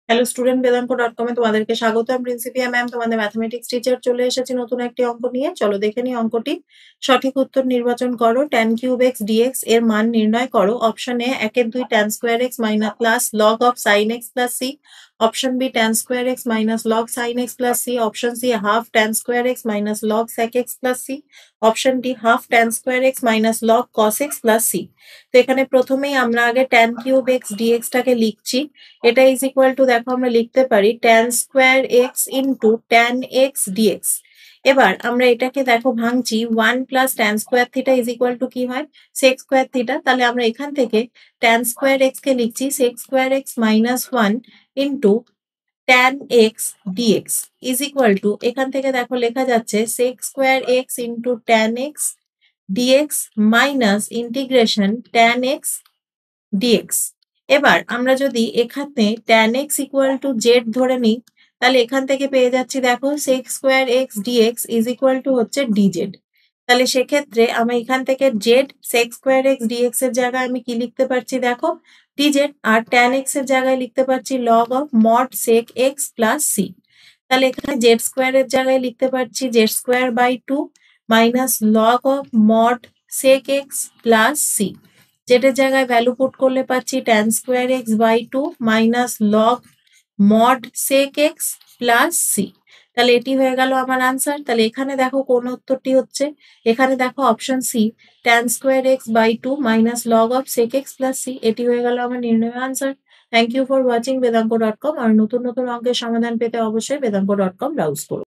Hello student বেদাঙ্ক.com এ তোমাদেরকে স্বাগত। আমি প্রিন্সিপিয়া ম্যাম, তোমাদের ম্যাথমেটিক্স টিচার। চলে এসেছি নতুন একটি অঙ্ক নিয়ে। চলো দেখে নিই অঙ্কটি। সঠিক উত্তর নির্বাচন করো। tan কিউব x dx এর মান নির্ণয় করো। Option A 1/2 tan square x minus plus log of sin x plus c। Option B tan square x minus log sin x plus c। Option C half tan square x minus log sec x plus c। Option D half tan square x minus log cos x plus c। তো এখানে প্রথমেই আমরা আগে tan cube x dx টাকে লিখছি। এটা is equal two, দেখো আমরা লিখতে পারি tan square x into tan x dx. এবার আমরা এটাকে দেখো ভাঙছি, 1 plus tan square theta is equal to কি হয়, sec স্কোয়ার থিটা। তাহলে আমরা এখান থেকে tan স্কোয়ার এক্স কে লিখছি sec square x minus 1 into tan x dx is equal two, এখান থেকে দেখো লেখা যাচ্ছে sec square x into tan x dx minus integration tan x dx. এবার আমরা যদি এখানে tan x equal to Z ধরে নিই, তাহলে এখান থেকে পেয়ে যাচ্ছি দেখো sec square x dx is equal two হচ্ছে ডিজেড। তাহলে সেক্ষেত্রে আমি এখান থেকে Z sec square x dx এর জায়গায় আমি কি লিখতে পারছি দেখো, ডিজেড। আর tan x এর জায়গায় লিখতে পারছি log of mod sec x plus c। তাহলে এখানে জেড স্কোয়ার এর জায়গায় লিখতে পারছি z square by 2 minus log of mod sec x plus c। যেটার জায়গায় ভ্যালু পুট করলে পাচ্ছি tan square x by 2 minus log mod sec x plus c। তাহলে এটি হয়ে গেল আমার আনসার। তাহলে এখানে দেখো কোন উত্তরটি হচ্ছে, এখানে দেখো option C tan square x by 2 minus log of sec x plus c। এটি হয়ে গেল আমার নির্ণয় answer. Thank you for watching বেদাঙ্ক.com। আর নতুন নতুন অঙ্কের সমাধান পেতে অবশ্যই বেদাঙ্ক.com ব্রাউজ করুন।